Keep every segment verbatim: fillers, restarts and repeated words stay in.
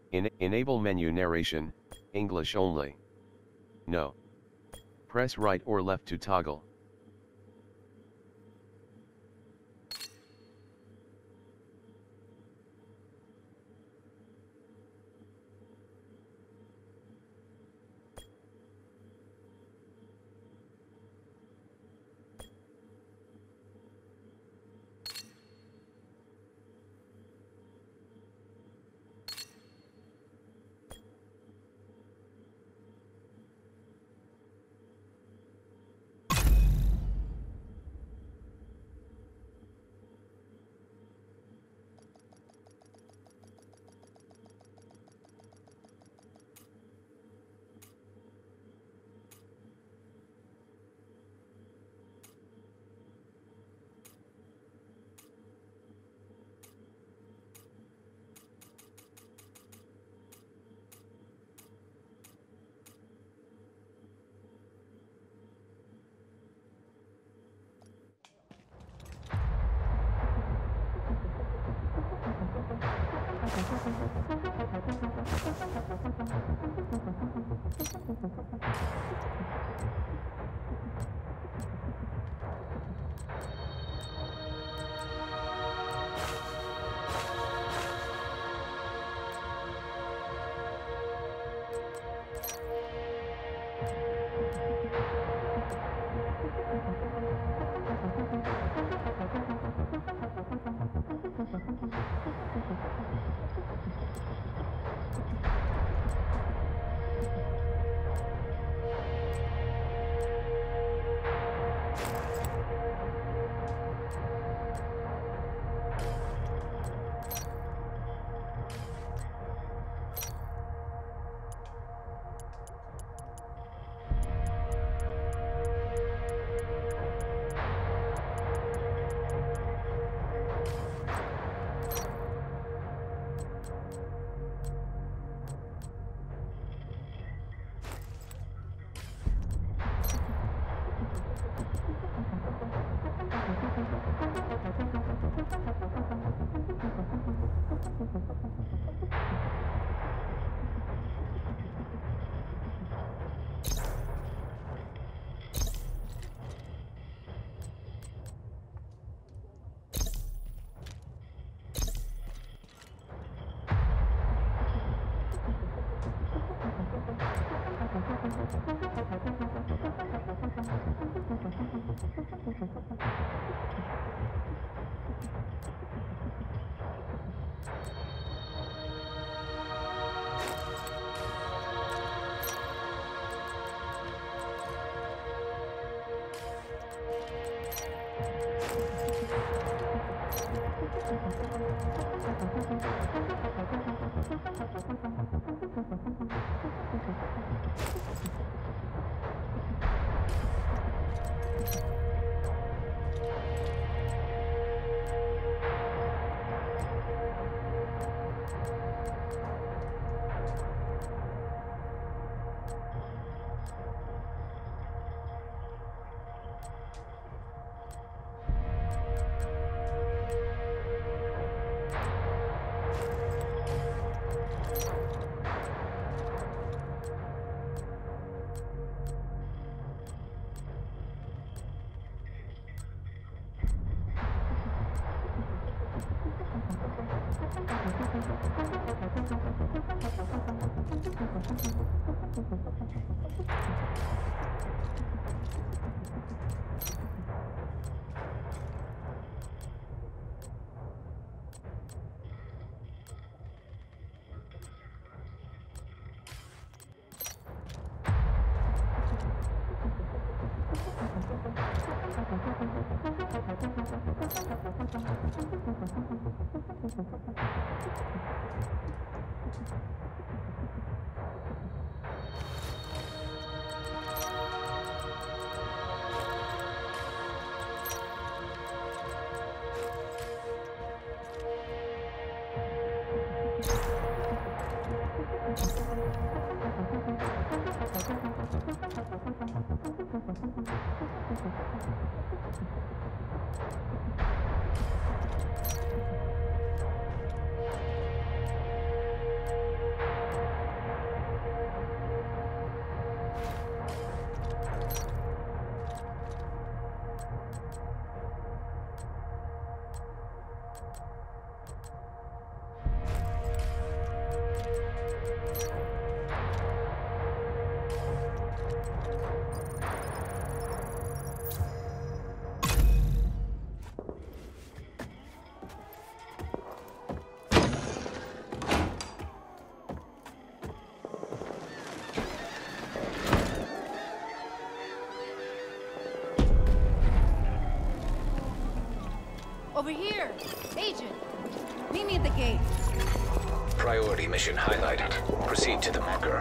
En enable menu narration, English only. No. Press right or left to toggle. Over here! Agent! Meet me at the gate. Priority mission highlighted. Proceed to the marker.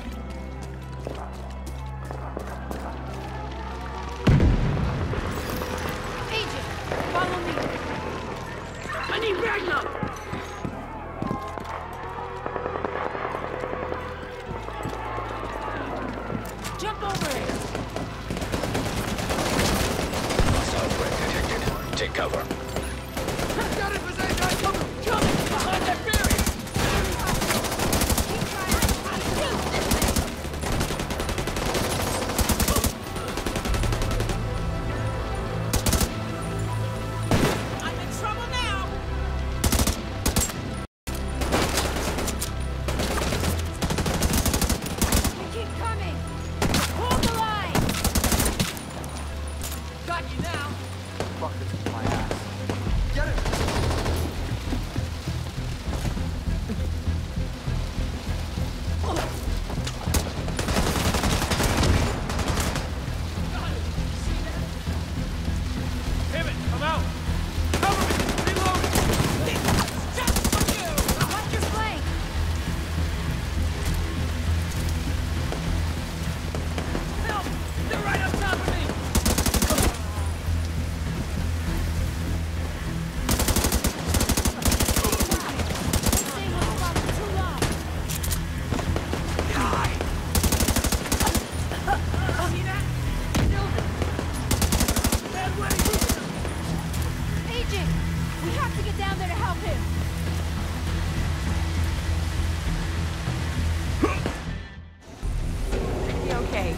Agent! Follow me! I need backup! Jump over it! Hostile threat detected. Take cover. Got it, Jose! Coming! Coming! Behind that barrier! Keep trying! I'm in trouble now! We keep coming! Hold the line! Got you now! Fuck this is my ass. Get it! Pivot! Come out! Cover me! Reload! Just for you! Watch your flank! Help! They're right on top of me! Stay home for too long! Die! See that? Killed it! Bad way! Agent! We have to get down there to help him! Be okay.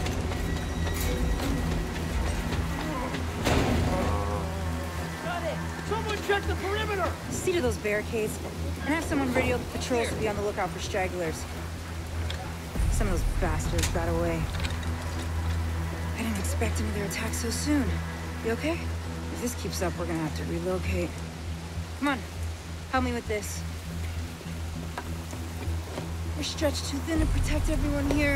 Got it! Someone check the perimeter! See to those barricades, and have someone radio the patrols to be on the lookout for stragglers. Some of those bastards got away. I didn't expect another attack so soon. You okay? If this keeps up, we're gonna have to relocate. Come on, help me with this. We're stretched too thin to protect everyone here.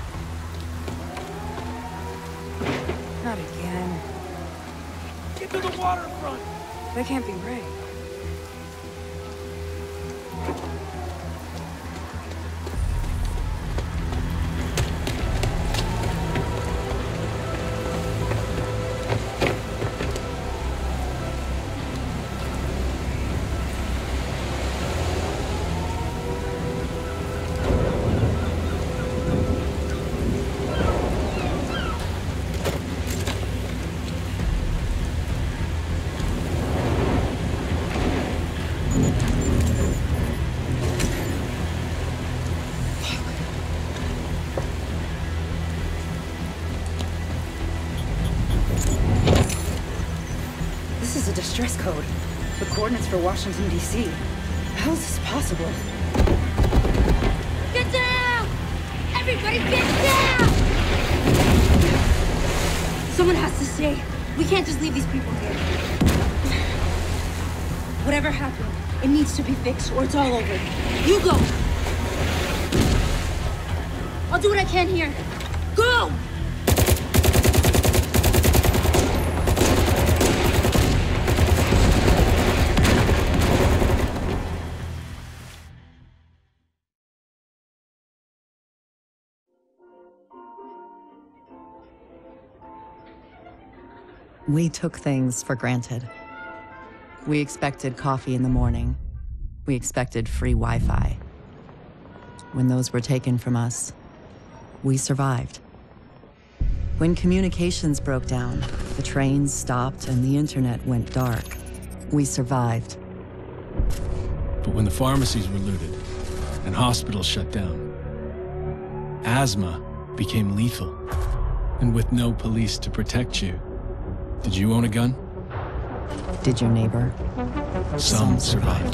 Not again. Get to the waterfront! That can't be right. This is a distress code. The coordinates for Washington, D C How is this possible? Get down! Everybody get down! Someone has to stay. We can't just leave these people here. Whatever happened, it needs to be fixed or it's all over. You go! I'll do what I can here. Go! We took things for granted. We expected coffee in the morning. We expected free Wi-Fi. When those were taken from us, we survived. When communications broke down, the trains stopped and the internet went dark, we survived. But when the pharmacies were looted and hospitals shut down, asthma became lethal. And with no police to protect you, did you own a gun? Did your neighbor? Some survived.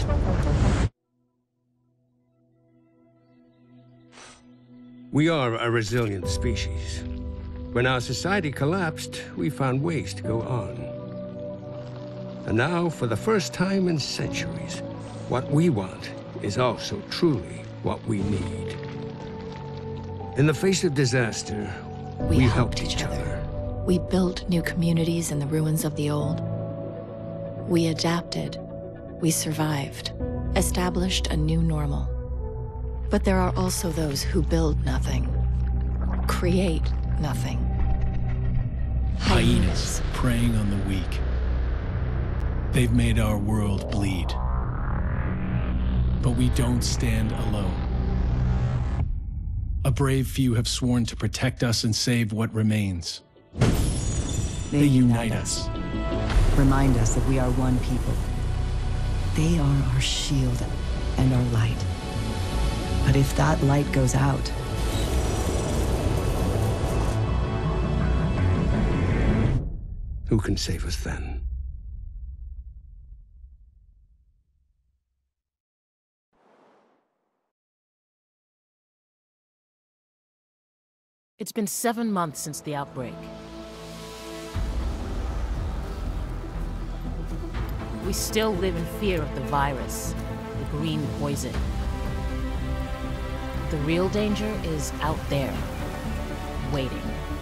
We are a resilient species. When our society collapsed, we found ways to go on. And now, for the first time in centuries, what we want is also truly what we need. In the face of disaster, We, we helped helped each each other. other. We built new communities in the ruins of the old. We adapted, we survived, established a new normal. But there are also those who build nothing, create nothing. Hyenas preying on the weak. They've made our world bleed. But we don't stand alone. A brave few have sworn to protect us and save what remains. They, They unite unite us. us. Remind us that we are one people. They are our shield and our light. But if that light goes out, Who can save us then? It's been seven months since the outbreak. We still live in fear of the virus, the green poison. The real danger is out there, waiting.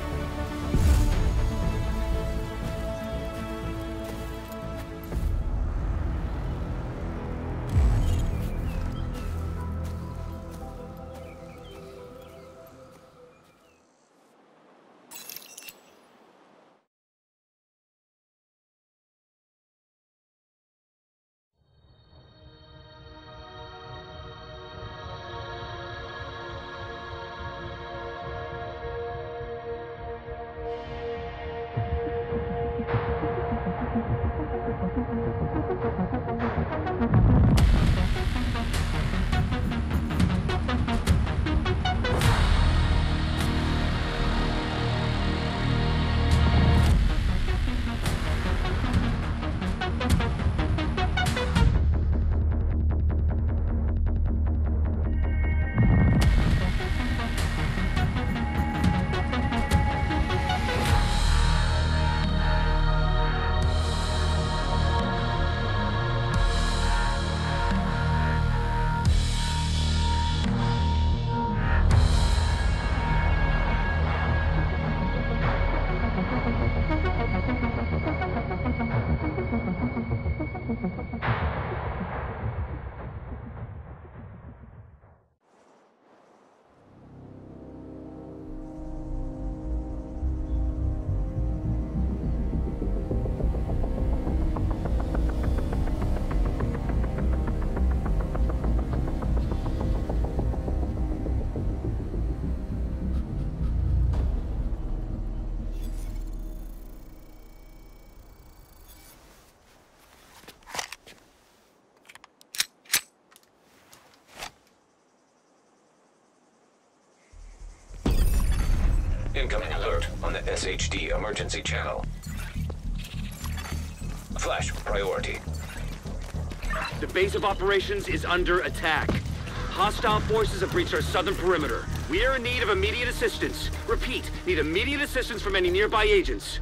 Incoming alert on the S H D emergency channel. Flash priority. The base of operations is under attack. Hostile forces have breached our southern perimeter. We are in need of immediate assistance. Repeat, need immediate assistance from any nearby agents.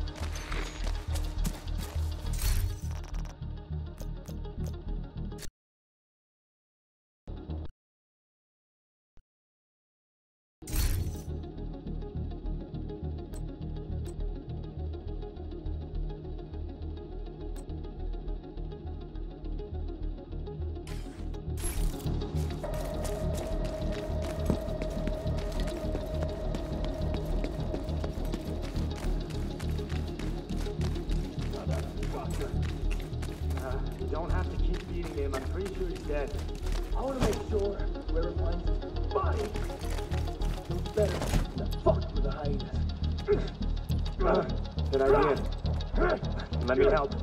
Don't have to keep beating him. I'm pretty sure he's dead. I want to make sure whoever finds his body feels better than fuck with the hyenas. Uh, good idea. Let me help.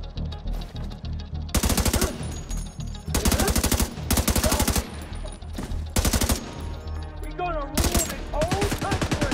We're gonna rule this whole country!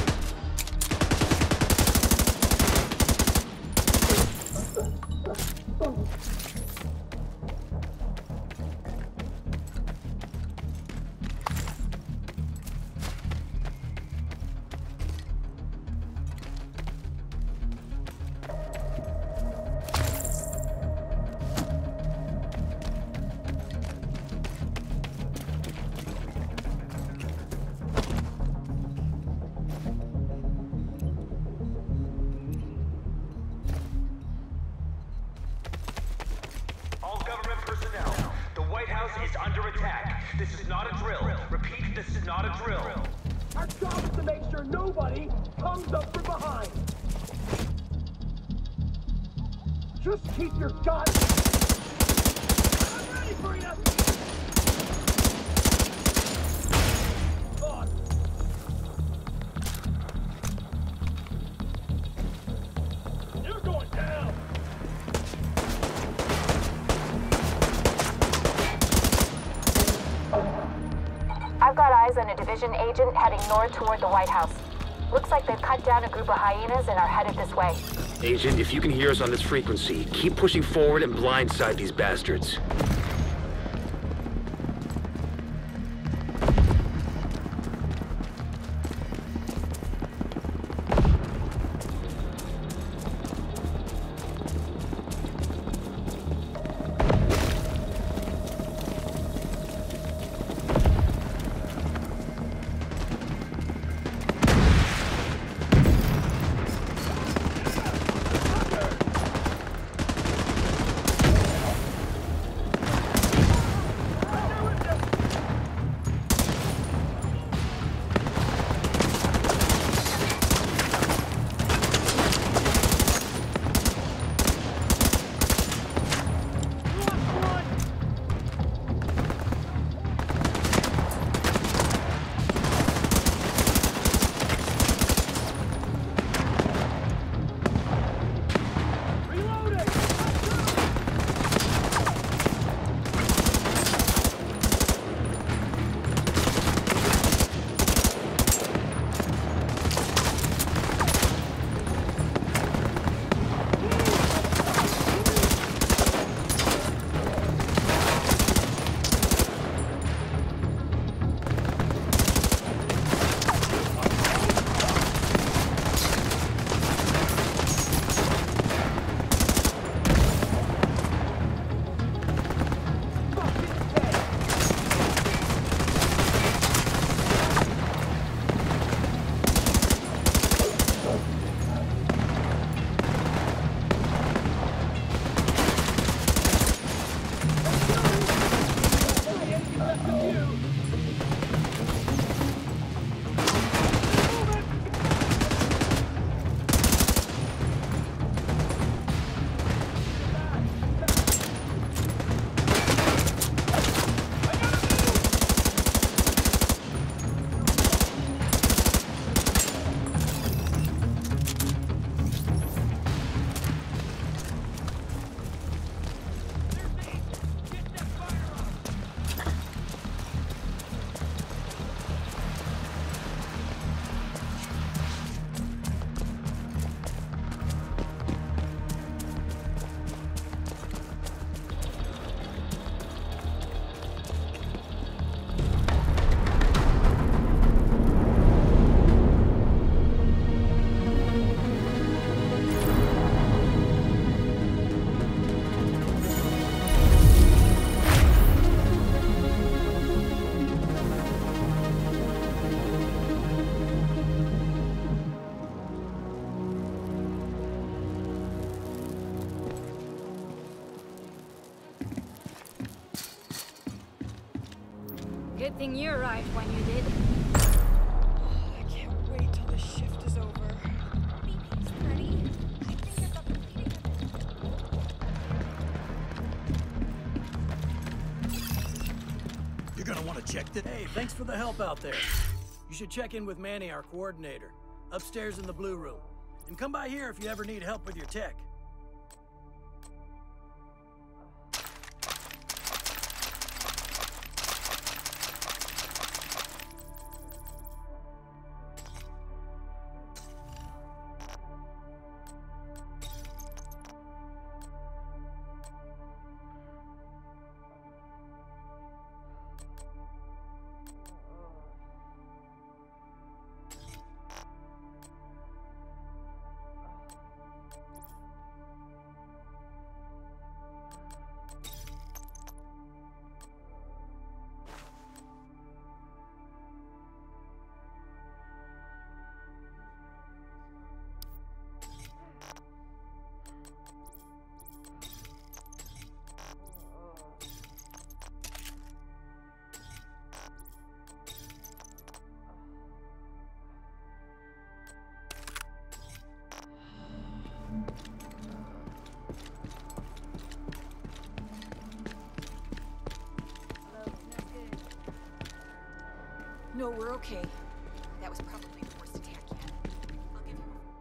This is not a drill. Repeat, this is not a drill. Our job is to make sure nobody comes up from behind. Just keep your gun. I'm ready for you. On. You're going down. I've got eyes on a division agent heading north toward the White House. Looks like they've cut down a group of hyenas and are headed this way. Agent, if you can hear us on this frequency, keep pushing forward and blindside these bastards. Good thing you arrived when you did. I can't wait till the shift is over. Baby's ready. I think about completing You're gonna want to check the- Hey, thanks for the help out there. You should check in with Manny, our coordinator, upstairs in the blue room. And come by here if you ever need help with your tech. No, we're okay. That was probably the worst attack yet. I'll give you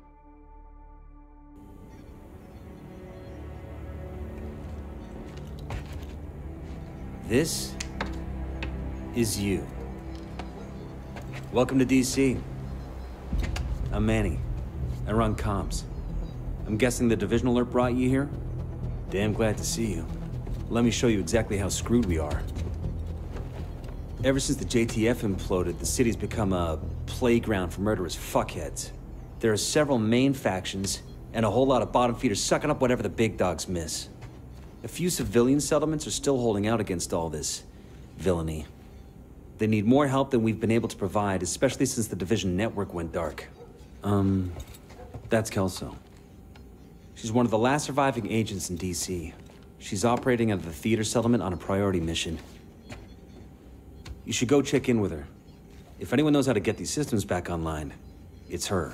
a... This is you. Welcome to D C. I'm Manny. I run comms. I'm guessing the division alert brought you here? Damn glad to see you. Let me show you exactly how screwed we are. Ever since the J T F imploded, the city's become a playground for murderous fuckheads. There are several main factions, and a whole lot of bottom feeders sucking up whatever the big dogs miss. A few civilian settlements are still holding out against all this villainy. They need more help than we've been able to provide, especially since the Division network went dark. Um, that's Kelso. She's one of the last surviving agents in D C. She's operating out of the theater settlement on a priority mission. You should go check in with her. If anyone knows how to get these systems back online, it's her.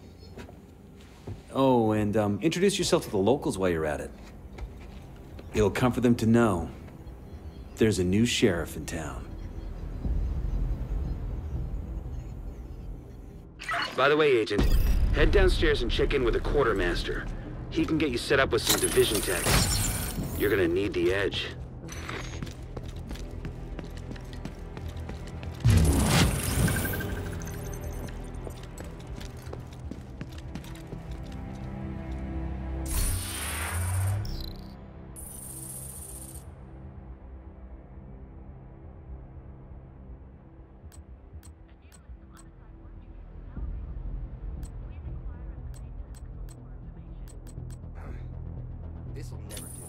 Oh, and um, introduce yourself to the locals while you're at it. It'll comfort them to know there's a new sheriff in town. By the way, Agent, head downstairs and check in with the quartermaster. He can get you set up with some division tech. You're gonna need the edge. This'll never do.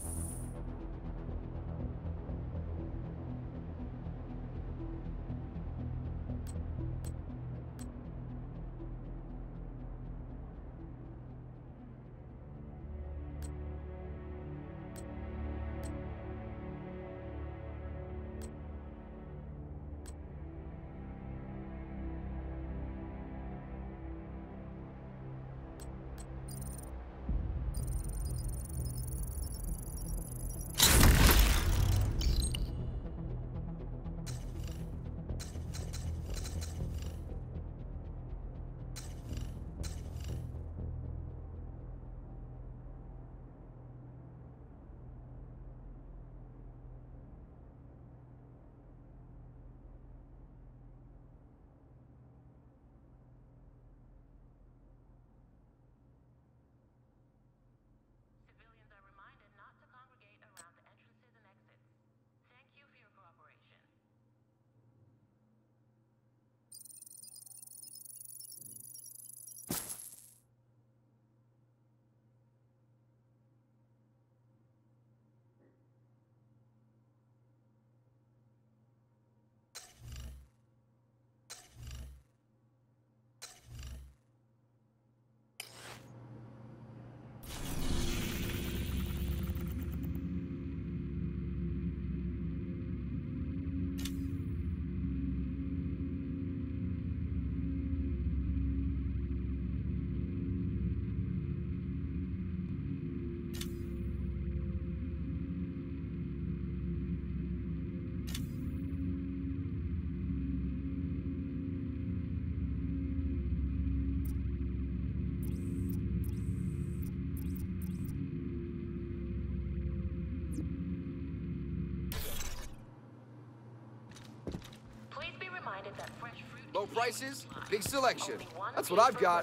Low prices, big selection. That's what I've got.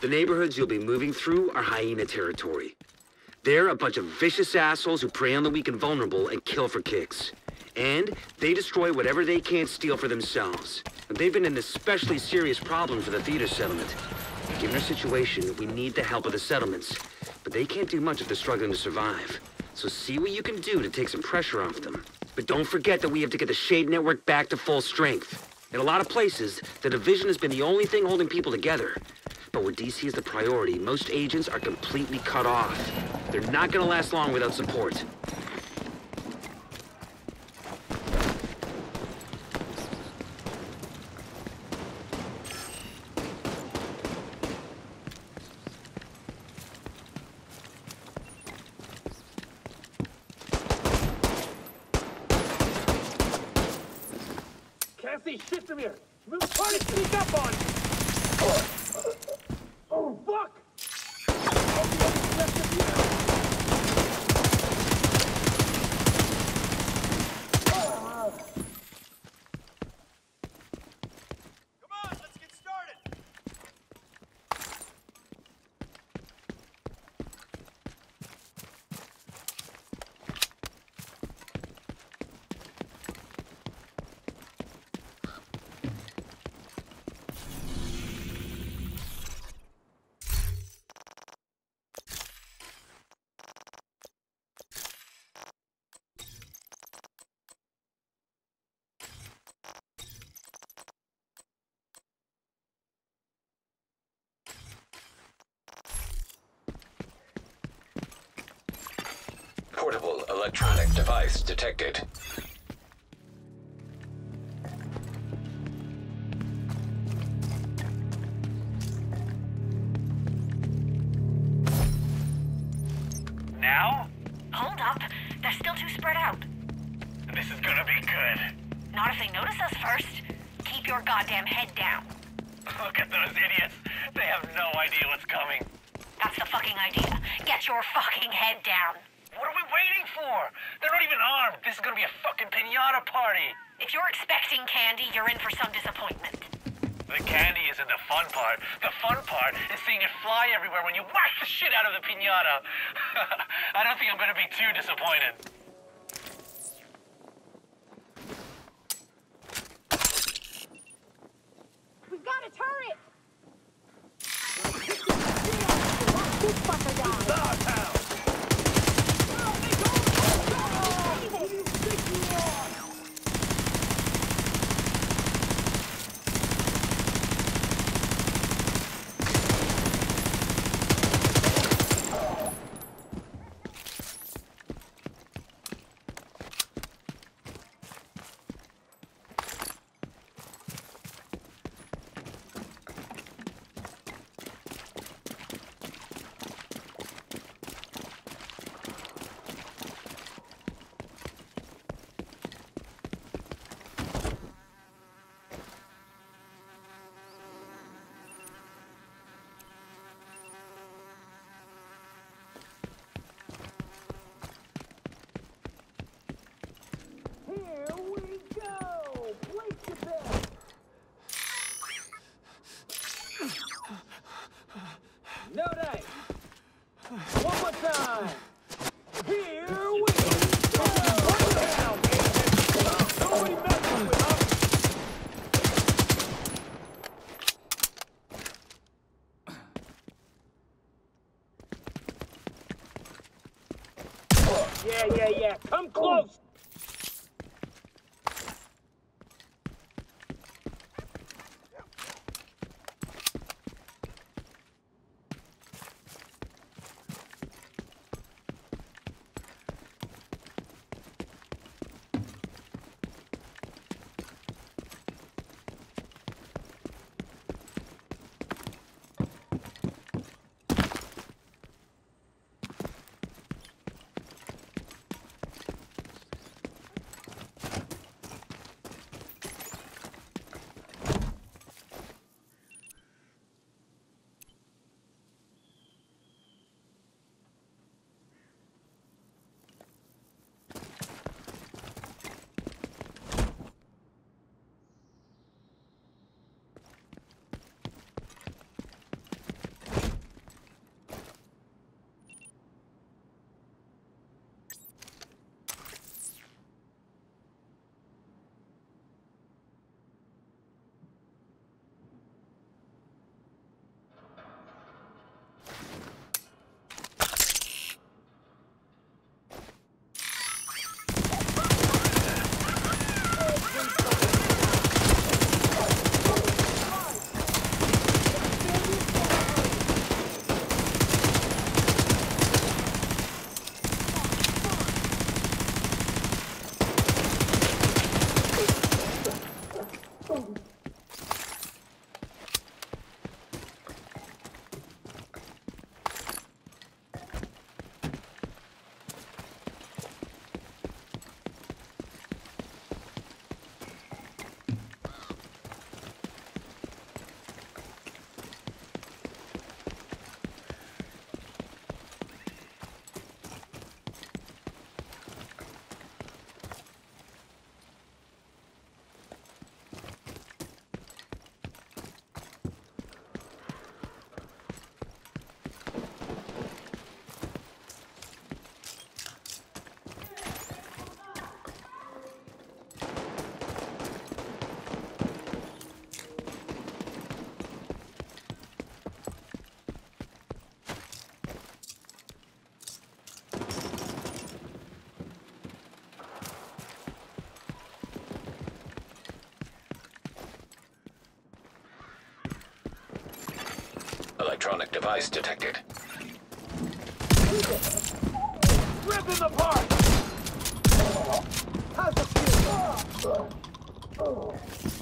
The neighborhoods you'll be moving through are hyena territory. They're a bunch of vicious assholes who prey on the weak and vulnerable and kill for kicks. And they destroy whatever they can't steal for themselves. And they've been an especially serious problem for the theater settlement. Given our situation, we need the help of the settlements. But they can't do much if they're struggling to survive. So see what you can do to take some pressure off them. But don't forget that we have to get the Shade Network back to full strength. In a lot of places, the Division has been the only thing holding people together. But where D C is the priority, most agents are completely cut off. They're not gonna last long without support. Can't see shit from here. Move party, sneak up on me. Oh, fuck! I'll be on the rest of you. Come on, let's get started. Portable electronic device detected. Now? Hold up. They're still too spread out. This is gonna be good. Not if they notice us first. Keep your goddamn head down. Look at those idiots. They have no idea what's coming. That's the fucking idea. Get your fucking head down. What are we waiting for? They're not even armed. This is gonna be a fucking piñata party. If you're expecting candy, you're in for some disappointment. The candy isn't the fun part. The fun part is seeing it fly everywhere when you whack the shit out of the piñata. I don't think I'm gonna be too disappointed. We've got a turret! This fucker down! electronic device detected. Rip them apart! How's it feel? Oh.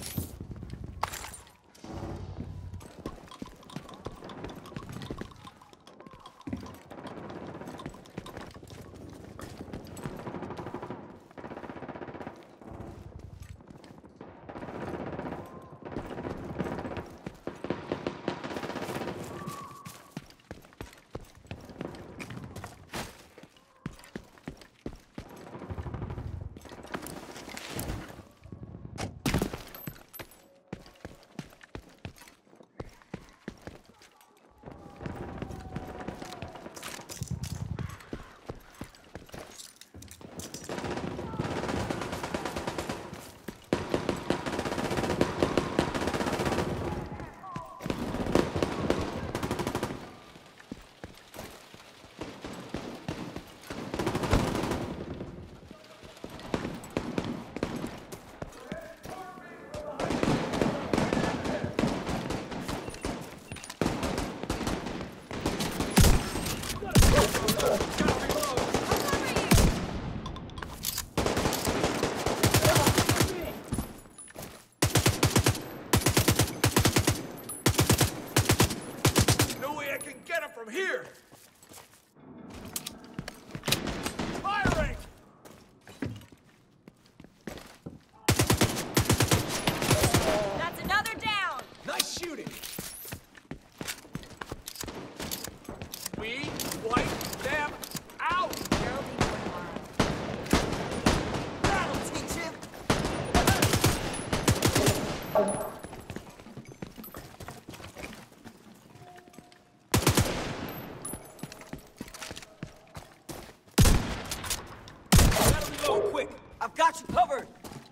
I've got you covered!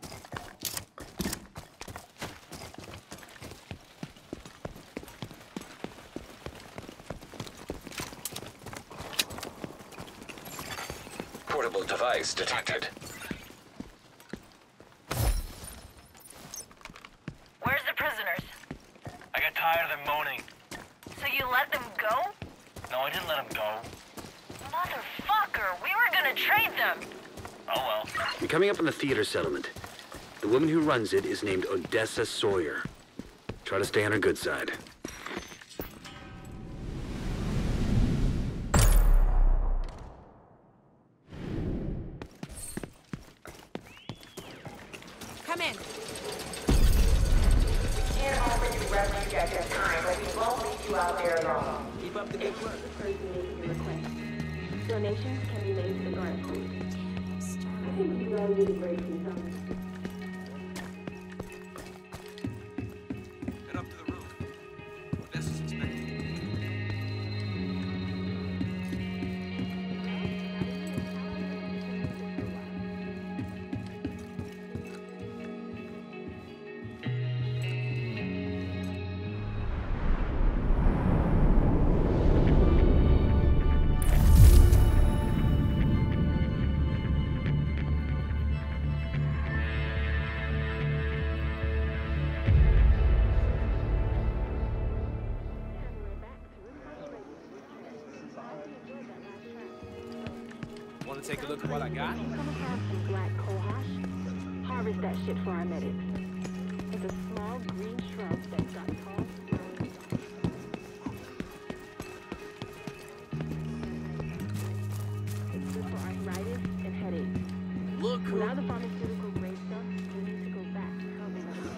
Portable device detected. Where's the prisoners? I got tired of them moaning. So you let them go? No, I didn't let them go. Motherfucker, we were gonna trade them! Oh well. You're coming up on the theater settlement. The woman who runs it is named Odessa Sawyer. Try to stay on her good side. Come in. We can't offer you refuge at this time, but we won't leave you out there alone. Keep up the good work. Donations can be made to the guard post. I think we all need a break from time. Get up to the roof. Odessa's expecting you. Want to take a look at what I got? Come across some black cohosh. Harvest that shit for our medics. It's a small green shrub that's got tall. It's good for arthritis and headaches. Look who... Without the pharmaceutical grade stuff, you need to go back to helping others.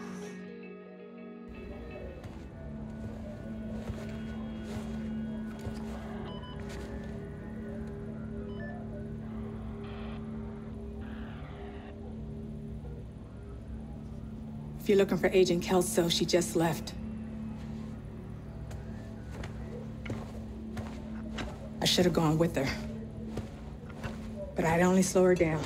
If you're looking for Agent Kelso, she just left. I should have gone with her. But I'd only slow her down.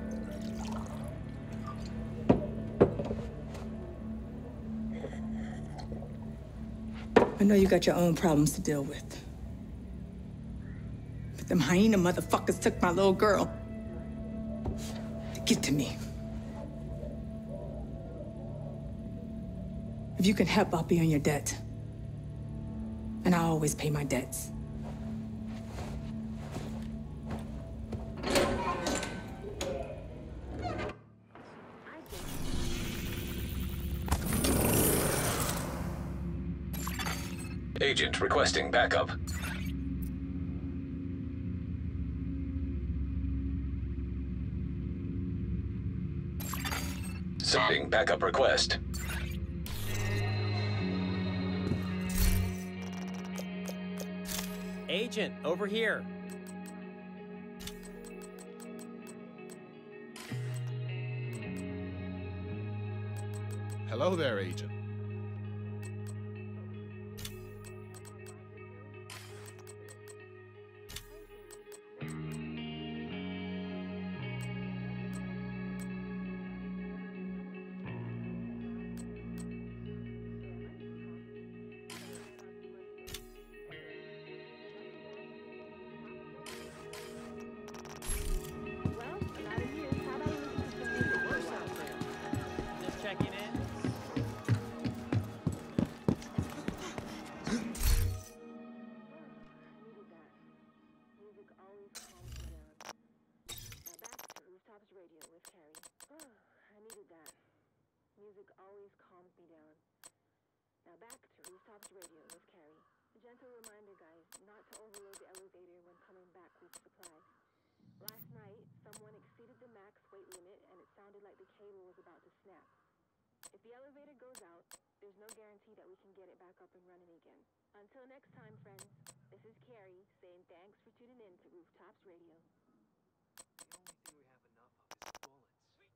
I know you got your own problems to deal with. But them hyena motherfuckers took my little girl. To get to me. If you can help, I'll be on your debt. and I always pay my debts. Agent requesting backup. Sending backup request. Agent, over here. Hello there, Agent. Music always calms me down. Now back to Rooftops Radio with Carrie. A gentle reminder, guys, not to overload the elevator when coming back with supplies. Last night, someone exceeded the max weight limit and it sounded like the cable was about to snap. If the elevator goes out, there's no guarantee that we can get it back up and running again. Until next time, friends, this is Carrie saying thanks for tuning in to Rooftops Radio. The only thing we have enough of is bullets.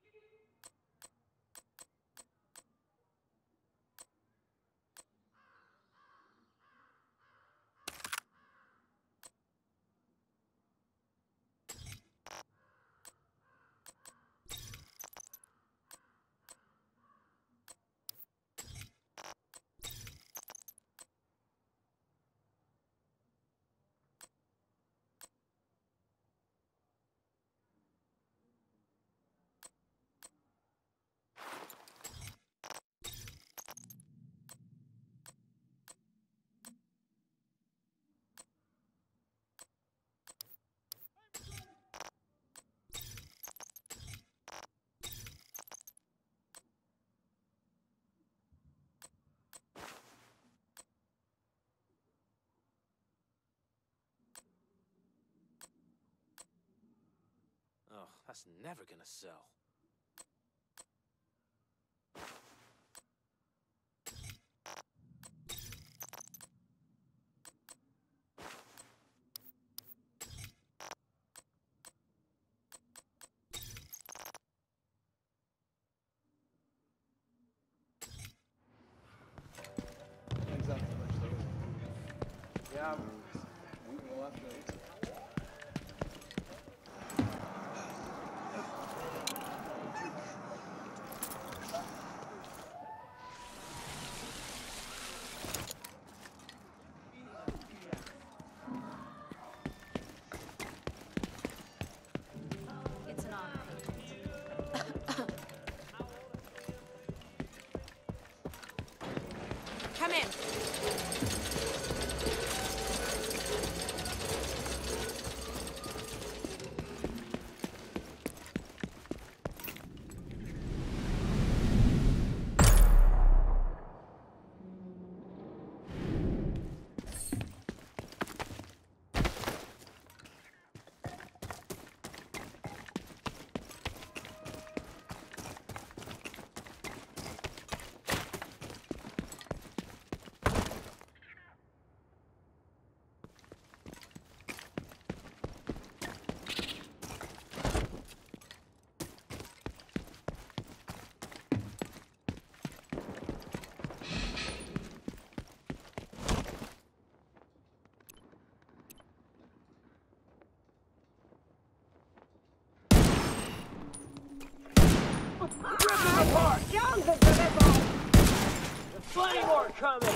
Oh, that's never gonna sell. Yeah, we will have to. It's an honor. Come in. Apart! There's plenty more coming!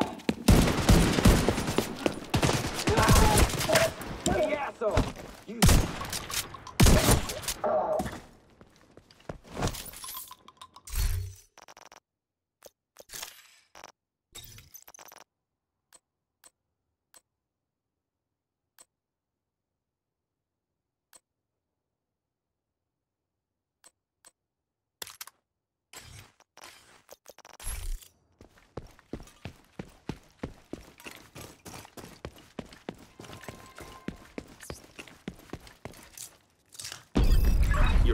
Hey, asshole! You...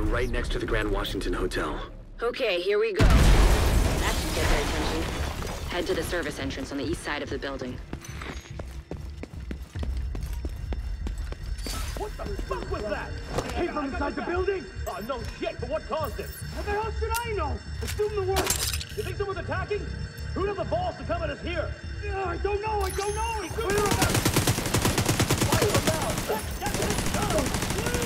right next to the Grand Washington Hotel. Okay, here we go. That should get their attention. Head to the service entrance on the east side of the building. What the fuck was that? It came from inside the building? Oh, no shit, but what caused it? How the hell should I know? Assume the worst. You think someone's attacking? Who had the balls to come at us here? Uh, I don't know, I don't know! Clear them out! Fire them out! That's, that's it! Go!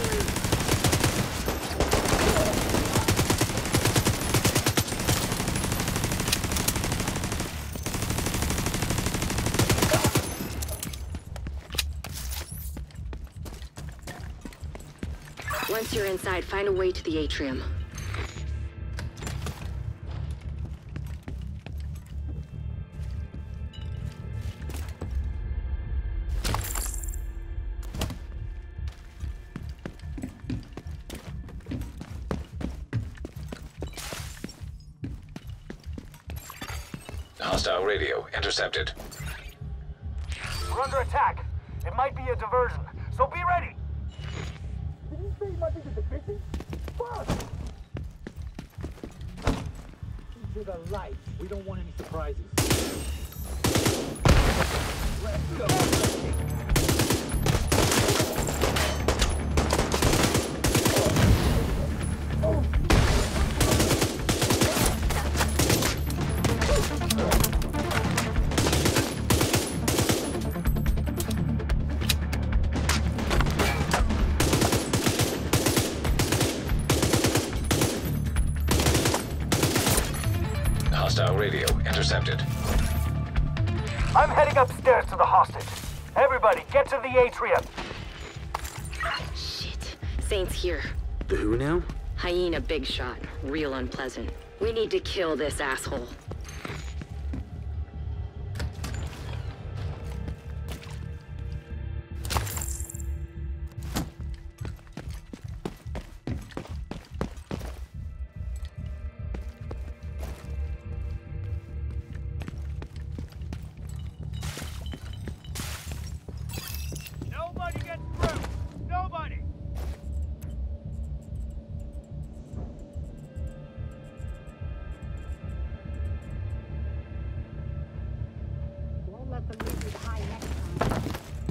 Once you're inside, find a way to the atrium. Hostile radio intercepted. We're under attack. It might be a diversion, so be ready. Did you say it might be the division? Fuck! To the light. We don't want any surprises. Let's go. Hostile radio intercepted. I'm heading upstairs to the hostage. Everybody, get to the atrium. Shit. Saint's here. The who now? Hyena big shot. Real unpleasant. We need to kill this asshole. Nobody gets through! Nobody! Won't let them leave you behind next time.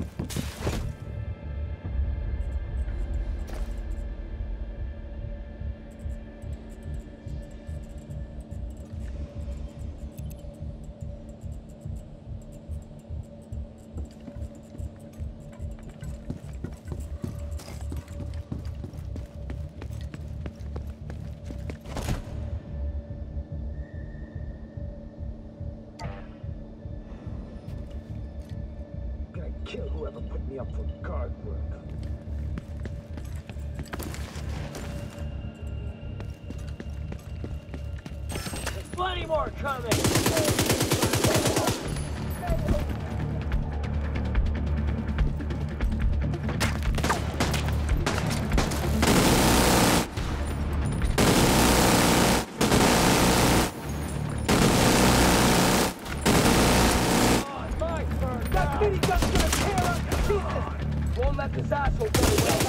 Gonna kill whoever put me up for guard work. There's plenty more coming! That minigun's gonna tear us to pieces! Won't let this asshole get away.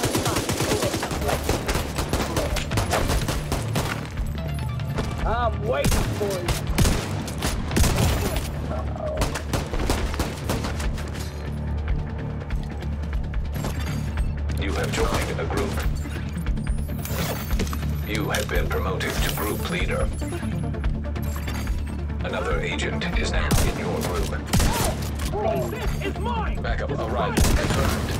I'm waiting for you. You have joined a group. You have been promoted to group leader. Another agent is now in your group. This is mine! Backup arrival confirmed.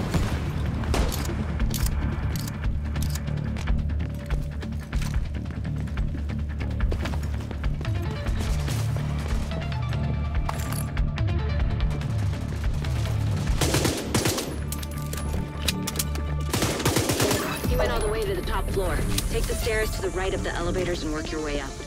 You went all the way to the top floor. Take the stairs to the right of the elevators and work your way up.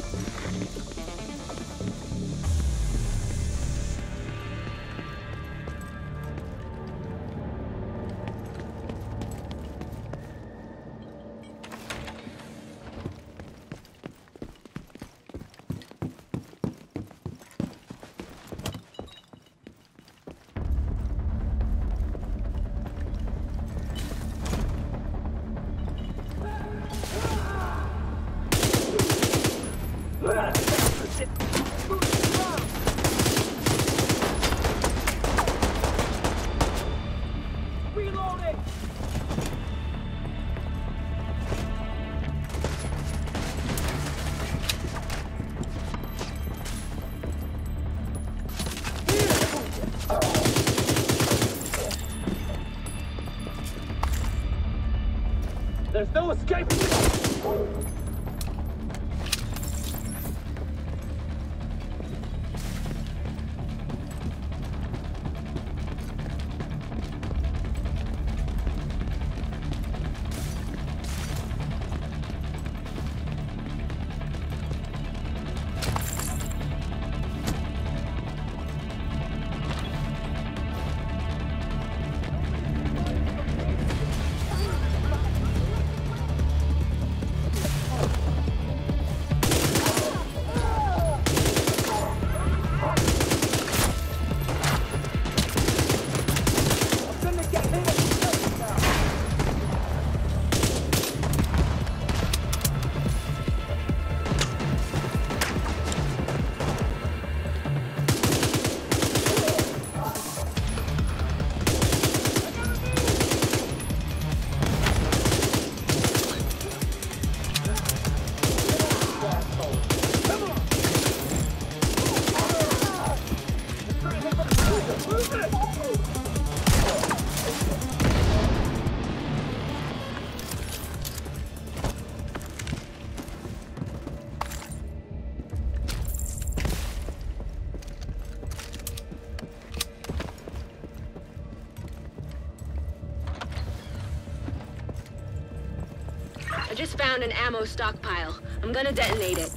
found an ammo stockpile. I'm gonna detonate it.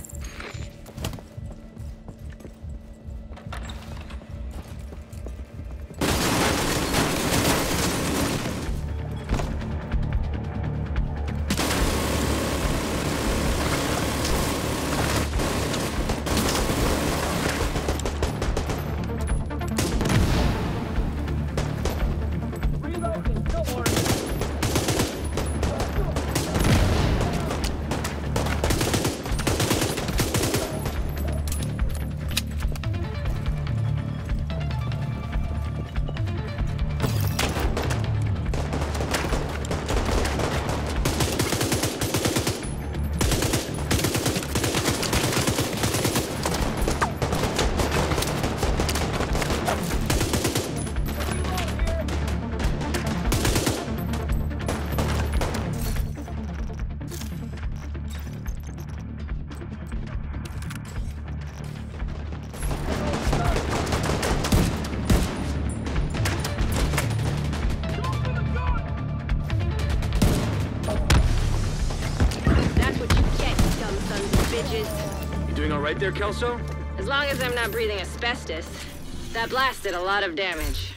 Right there, Kelso? As long as I'm not breathing asbestos. That blast did a lot of damage.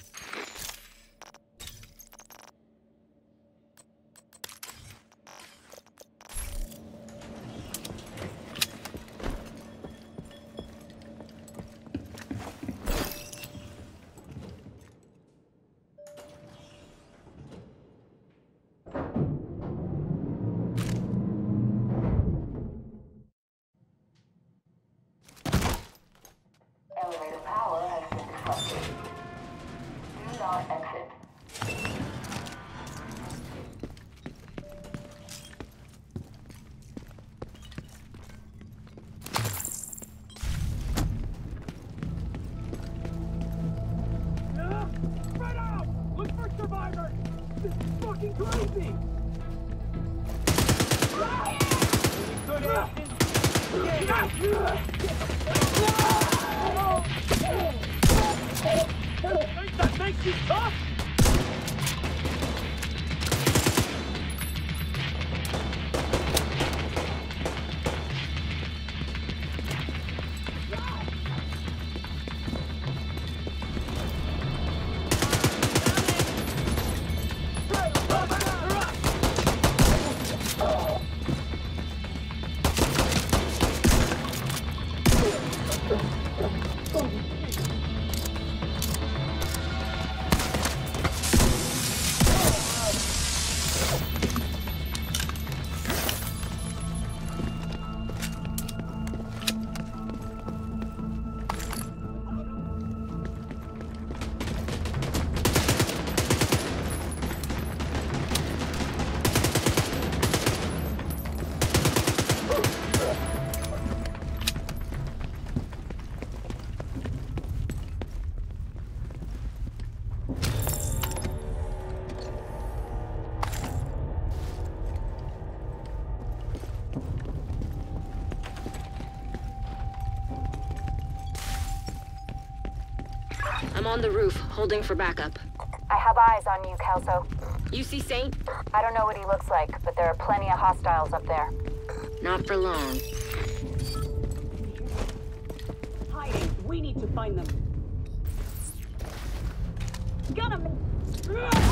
Elevator power has been disrupted. Do not exit. Spread out! Look for survivors! This is fucking crazy! Good action! That makes you tough! I'm on the roof, holding for backup. I have eyes on you, Kelso. You see Saint? I don't know what he looks like, but there are plenty of hostiles up there. Not for long. Hiding. We need to find them. Got him!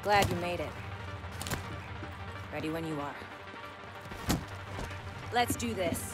Glad you made it. Ready when you are. Let's do this.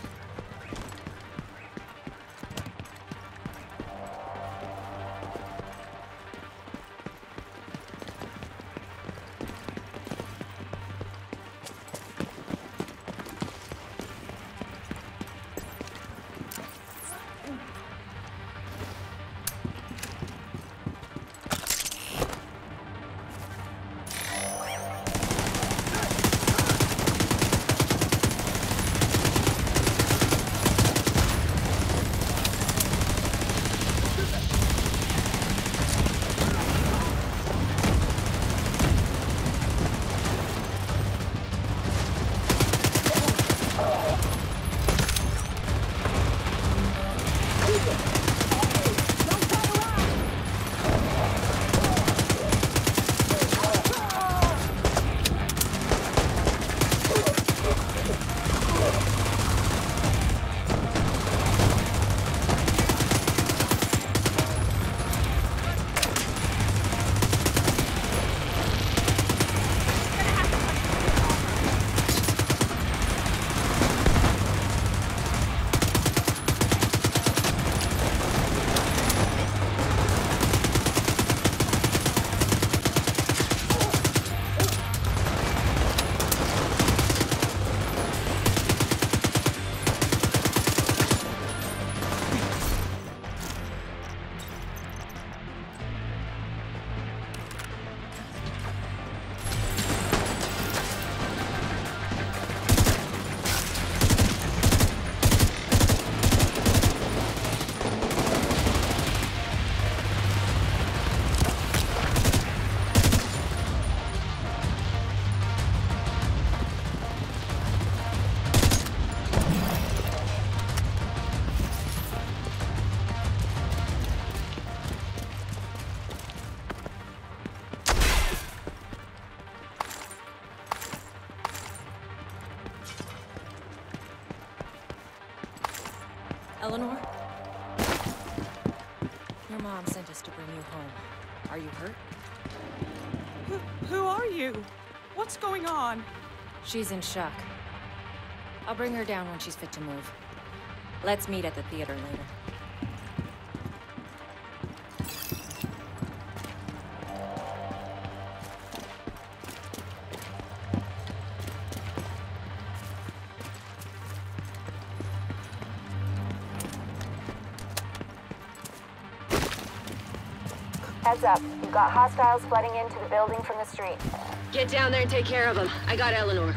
Eleanor? Your mom sent us to bring you home. Are you hurt? Who, who are you? What's going on? She's in shock. I'll bring her down when she's fit to move. Let's meet at the theater later. Heads up. You've got hostiles flooding into the building from the street. Get down there and take care of them. I got Eleanor.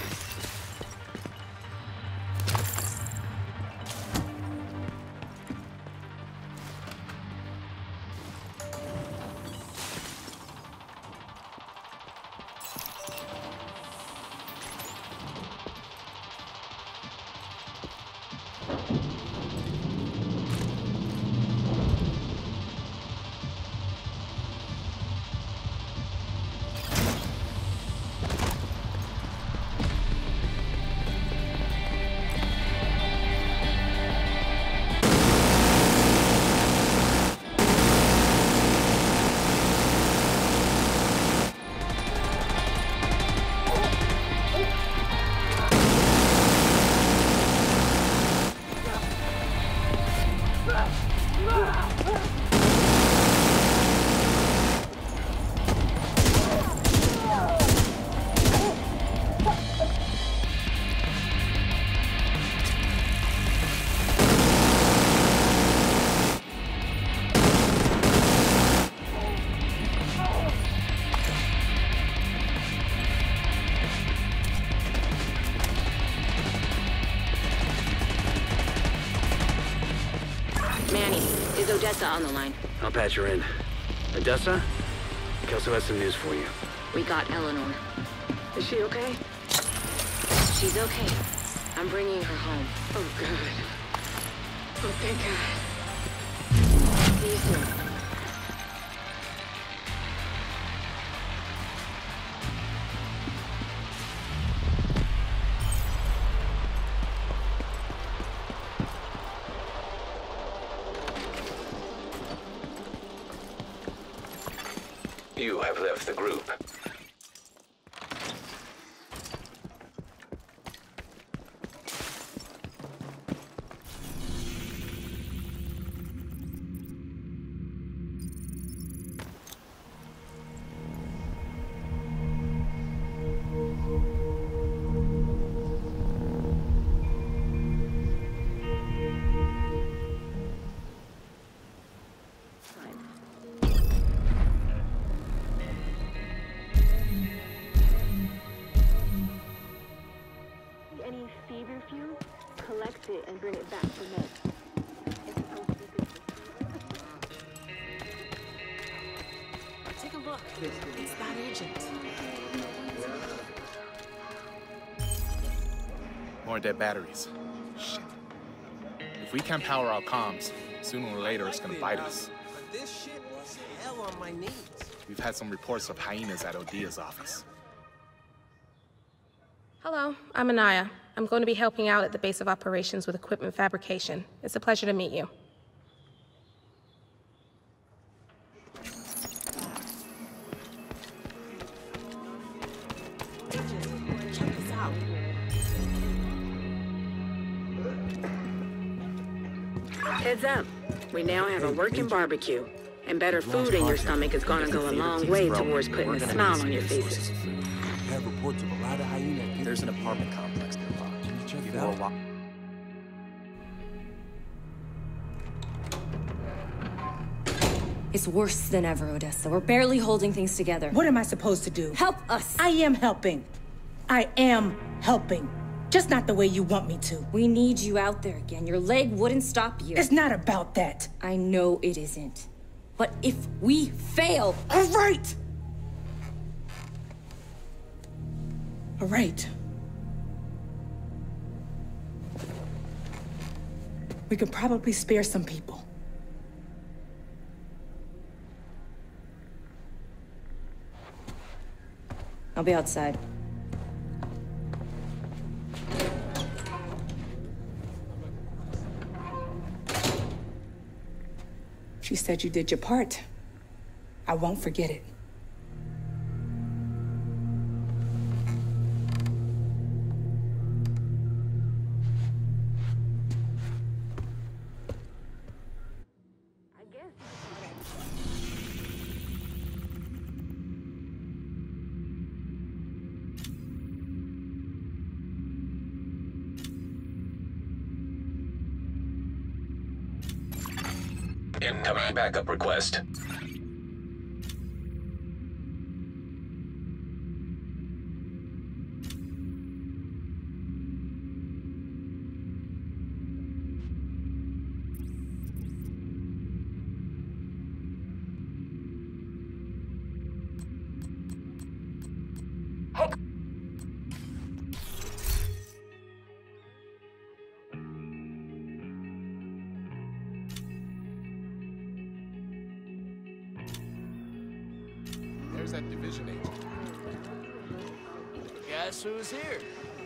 Odessa on the line. I'll patch her in. Odessa? Kelso has some news for you. We got Eleanor. Is she okay? She's okay. I'm bringing her home. Oh, good. Oh, thank God. See you soon. You have left the group. Any feverfew, collect it and bring it back for med. It's supposed to be good for Take a look. It's that agent. More dead batteries. Shit. If we can't power our comms, sooner or later it's gonna bite us. But this shit was hell on my knees. We've had some reports of hyenas at Odia's office. Hello, I'm Anaya. I'm going to be helping out at the base of operations with equipment fabrication. It's a pleasure to meet you. Check this out. Heads up. We now have a working barbecue. And better food in your stomach is gonna go a long way towards putting a smile on your faces. Have reports of a lot of hyenas. There's an apartment complex nearby. Can you check it More out? wa- It's worse than ever, Odessa. We're barely holding things together. What am I supposed to do? Help us! I am helping. I am helping. Just not the way you want me to. We need you out there again. Your leg wouldn't stop you. It's not about that. I know it isn't. But if we fail... All right! All right. We could probably spare some people. I'll be outside. She said you did your part. I won't forget it. Incoming backup request. There's that division agent. Guess who's here?